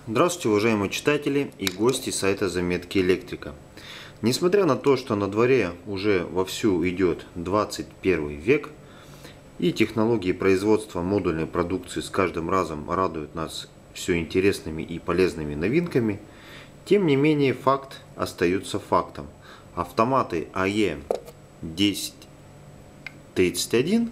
Здравствуйте, уважаемые читатели и гости сайта Заметки Электрика. Несмотря на то, что на дворе уже вовсю идет 21 век и технологии производства модульной продукции с каждым разом радуют нас все интересными и полезными новинками, тем не менее факт остается фактом. Автоматы АЕ 1031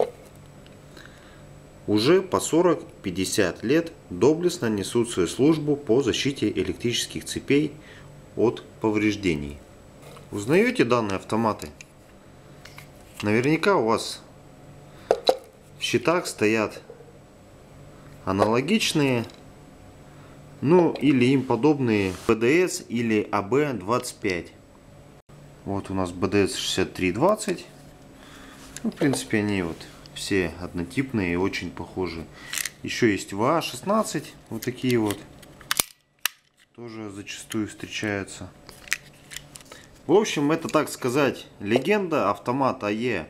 уже по 40-50 лет доблестно несут свою службу по защите электрических цепей от повреждений. Узнаете данные автоматы? Наверняка у вас в счетах стоят аналогичные, или им подобные BDS или AB25. Вот у нас BDS 6320. В принципе, они все однотипные и очень похожи. Еще есть ВА-16, вот такие вот. Тоже зачастую встречаются. В общем, это, так сказать, легенда. Автомат АЕ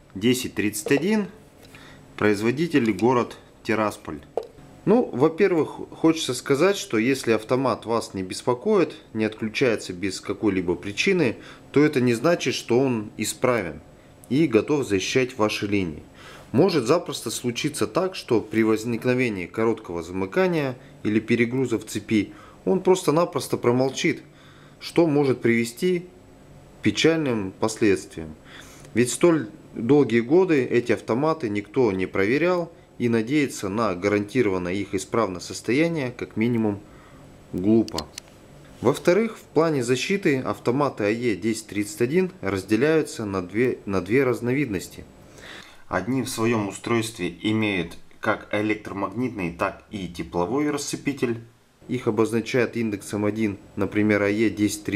1031. Производитель город Тирасполь. Во-первых, хочется сказать, что если автомат вас не беспокоит, не отключается без какой-либо причины, то это не значит, что он исправен и готов защищать ваши линии. Может запросто случиться так, что при возникновении короткого замыкания или перегруза в цепи он просто-напросто промолчит, что может привести к печальным последствиям. Ведь столь долгие годы эти автоматы никто не проверял, и надеяться на гарантированное их исправное состояние как минимум глупо. Во-вторых, в плане защиты автоматы АЕ 1031 разделяются на две разновидности. Одни в своем устройстве имеют как электромагнитный, так и тепловой рассыпитель. Их обозначают индексом 1, например, АЕ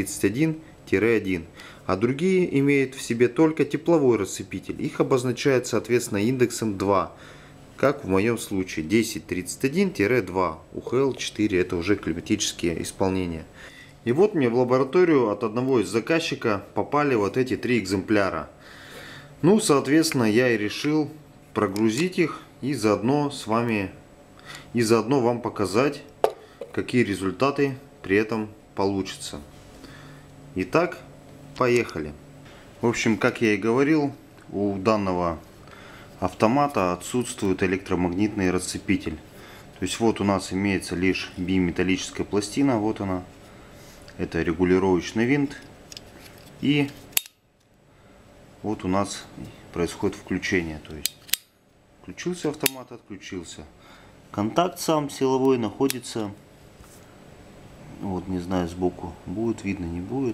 1031-1, а другие имеют в себе только тепловой рассыпитель. Их обозначают, соответственно, индексом 2, как в моем случае 1031-2, УХЛ-4, это уже климатические исполнения. И вот мне в лабораторию от одного из заказчика попали вот эти 3 экземпляра. Соответственно, я и решил прогрузить их и заодно вам показать, какие результаты при этом получатся. Итак, поехали. В общем, как я и говорил, у данного автомата отсутствует электромагнитный рассыпитель. То есть вот у нас имеется лишь биметаллическая пластина, вот она. Это регулировочный винт. И вот у нас происходит включение. То есть включился автомат, отключился. Контакт сам силовой находится. Вот, не знаю, сбоку будет видно, не будет.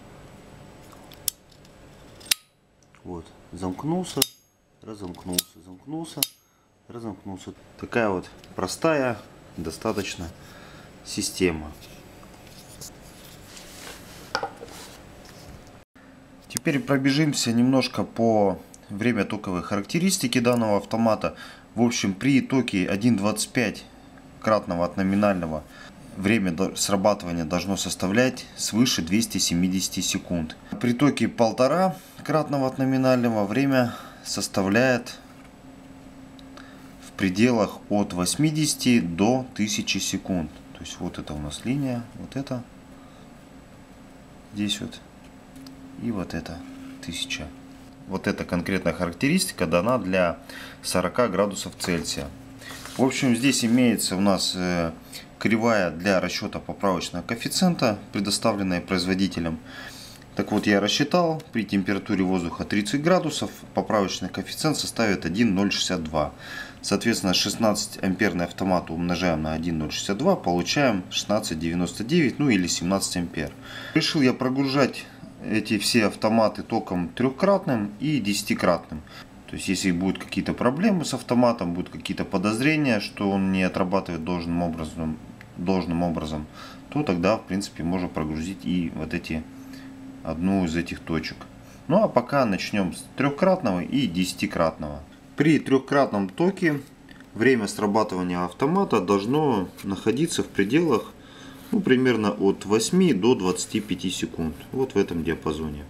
Вот, замкнулся, разомкнулся, замкнулся, разомкнулся. Такая вот простая достаточно система. Теперь пробежимся немножко по время токовой характеристики данного автомата. В общем, при токе 1,25 кратного от номинального время срабатывания должно составлять свыше 270 секунд. При токе 1,5 кратного от номинального время составляет в пределах от 80 до 1000 секунд. То есть вот это у нас линия, вот это здесь вот. И вот это 1000. Вот эта конкретная характеристика дана для 40 градусов Цельсия. В общем, здесь имеется у нас кривая для расчета поправочного коэффициента, предоставленная производителем. Так вот, я рассчитал, при температуре воздуха 30 градусов поправочный коэффициент составит 1,062. Соответственно, 16 амперный автомат умножаем на 1,062, получаем 16,99, или 17 ампер. Решил я прогружать эти все автоматы током 3-кратным и 10-кратным. То есть, если будут какие-то проблемы с автоматом, будут какие-то подозрения, что он не отрабатывает должным образом, то тогда, в принципе, можно прогрузить и одну из этих точек. А пока начнем с 3-кратного и 10-кратного. При 3-кратном токе время срабатывания автомата должно находиться в пределах примерно от 8 до 25 секунд. Вот в этом диапазоне.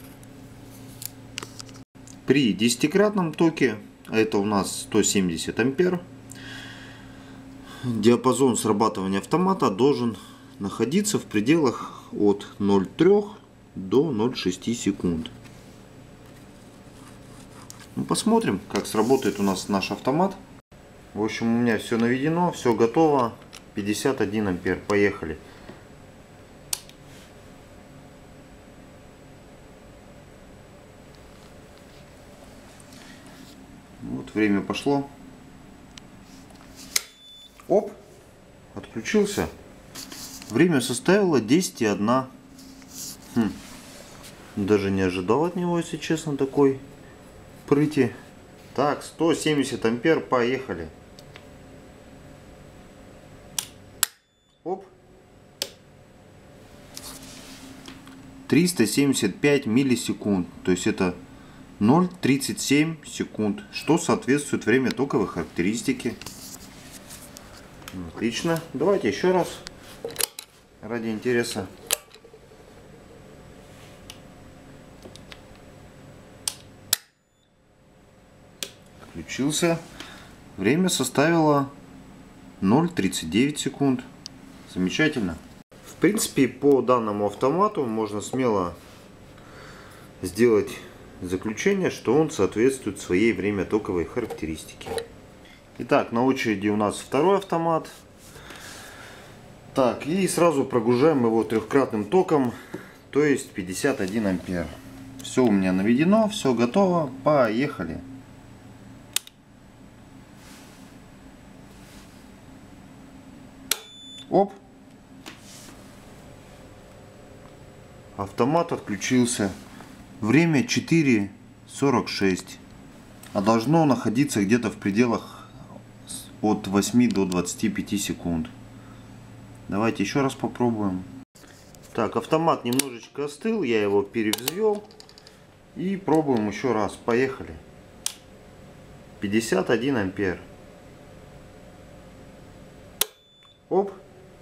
При 10-кратном токе, а это у нас 170 ампер, диапазон срабатывания автомата должен находиться в пределах от 0,3 до 0,6 секунд. Ну, посмотрим, как сработает у нас наш автомат. В общем, у меня все наведено, все готово. 51 ампер. Поехали. Вот время пошло. Оп, отключился. Время составило 10,1. Даже не ожидал от него, если честно, такой прыти. Так, 170 ампер, поехали. Оп. 375 миллисекунд. То есть это 0,37 секунд, что соответствует время токовой характеристики. Отлично. Давайте еще раз, ради интереса. Включился. Время составило 0,39 секунд. Замечательно. В принципе, по данному автомату можно смело сделать заключение, что он соответствует своей время токовой характеристике. Итак, на очереди у нас второй автомат. Так, и сразу прогружаем его трехкратным током, то есть 51 ампер. Все у меня наведено, все готово, поехали. Оп. Автомат отключился. Время 4:46. А должно находиться где-то в пределах от 8 до 25 секунд. Давайте еще раз попробуем. Так, автомат немножечко остыл, я его перевзвел. И пробуем еще раз. Поехали. 51 ампер. Оп.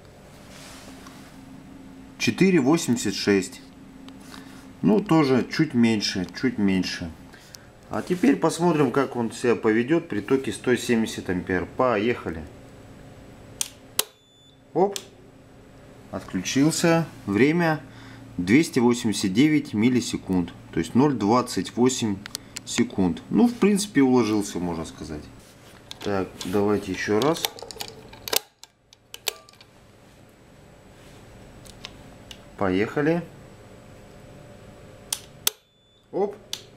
4,86. Ну, тоже чуть меньше, чуть меньше. А теперь посмотрим, как он себя поведет при токе 170 ампер. Поехали. Оп. Отключился. Время 289 миллисекунд. То есть 0,28 секунд. Ну, в принципе, уложился, можно сказать. Так, давайте еще раз. Поехали. Оп.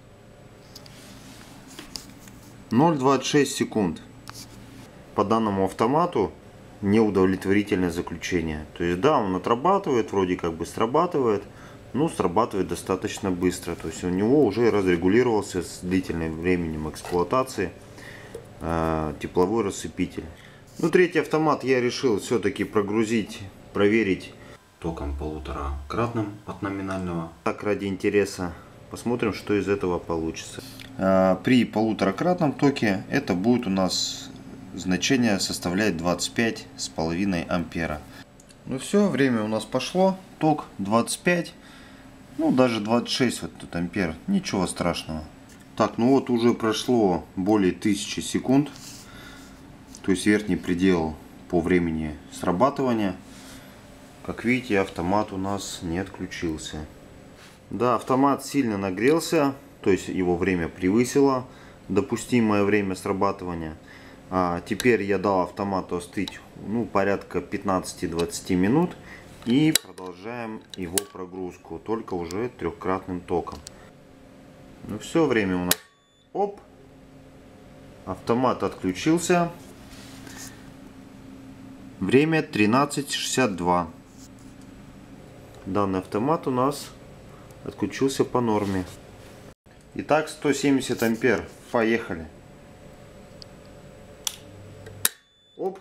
0,26 секунд. По данному автомату неудовлетворительное заключение. То есть, да, он отрабатывает, вроде как бы срабатывает, но срабатывает достаточно быстро. То есть у него уже разрегулировался с длительным временем эксплуатации тепловой рассыпитель. Ну, третий автомат я решил все-таки прогрузить, проверить током 1,5-кратным от номинального. Так, ради интереса. Посмотрим, что из этого получится. При 1,5-кратном токе это будет у нас значение составляет 25,5 ампера. Ну все, время у нас пошло. Ток 25, ну даже 26 вот тут ампер. Ничего страшного. Так, ну вот уже прошло более 1000 секунд. То есть верхний предел по времени срабатывания. Как видите, автомат у нас не отключился. Да, автомат сильно нагрелся, то есть его время превысило допустимое время срабатывания. Теперь я дал автомату остыть, ну, порядка 15-20 минут и продолжаем его прогрузку, только уже трехкратным током. Ну все, время у нас. Оп! Автомат отключился. Время 13:62. Данный автомат у нас отключился по норме. Итак, 170 ампер. Поехали. Оп.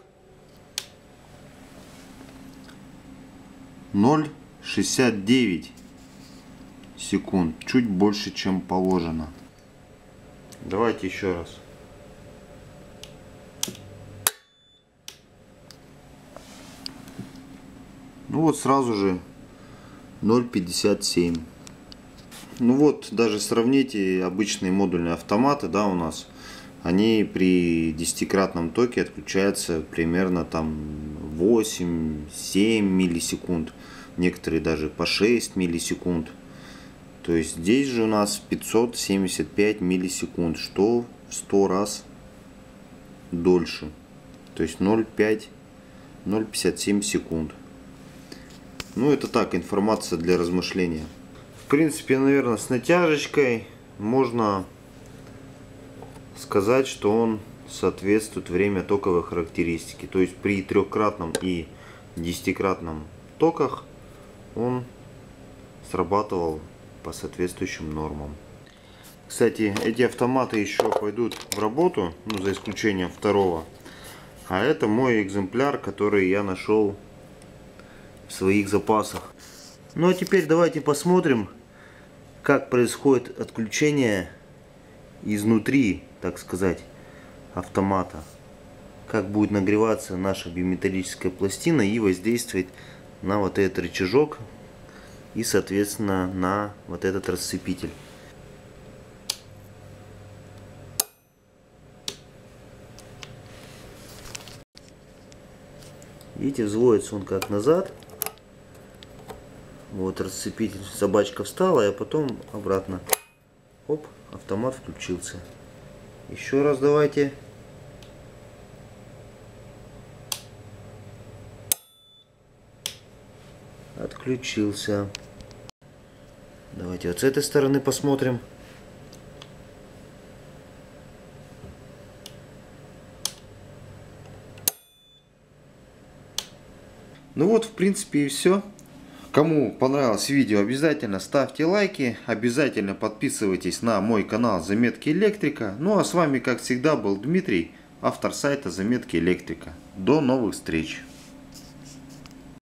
0,69 секунд. Чуть больше, чем положено. Давайте еще раз. Ну вот сразу же 0,57. Ну вот, даже сравните обычные модульные автоматы, да, у нас. они при 10-кратном токе отключаются примерно там 8-7 миллисекунд. Некоторые даже по 6 миллисекунд. То есть здесь же у нас 575 миллисекунд, что в 100 раз дольше. То есть 0,57 секунд. Ну, это так, информация для размышления. В принципе, наверное, с натяжечкой можно сказать, что он соответствует время токовой характеристики. То есть при 3-кратном и 10-кратном токах он срабатывал по соответствующим нормам. Кстати, эти автоматы еще пойдут в работу, ну, за исключением второго. А это мой экземпляр, который я нашел в своих запасах. Ну а теперь давайте посмотрим, как происходит отключение изнутри, так сказать, автомата. Как будет нагреваться наша биметаллическая пластина и воздействовать на вот этот рычажок и, соответственно, на вот этот рассыпитель. Видите, взводится он как назад. Вот рассыпитель, собачка встала, а потом обратно. Оп, автомат включился. Еще раз давайте. Отключился. Давайте вот с этой стороны посмотрим. Ну вот, в принципе, и все. Кому понравилось видео, обязательно ставьте лайки, обязательно подписывайтесь на мой канал Заметки Электрика. Ну а с вами, как всегда, был Дмитрий, автор сайта Заметки Электрика. До новых встреч!